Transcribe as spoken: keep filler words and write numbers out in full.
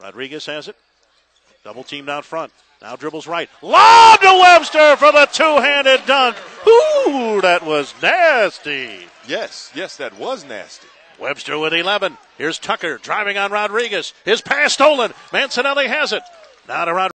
Rodriguez has it. Double teamed out front. Now dribbles right. Lob to Webster for the two-handed dunk. Ooh, that was nasty. Yes, yes, that was nasty. Webster with eleven. Here's Tucker driving on Rodriguez. His pass stolen. Mancinelli has it. Now to Rodriguez.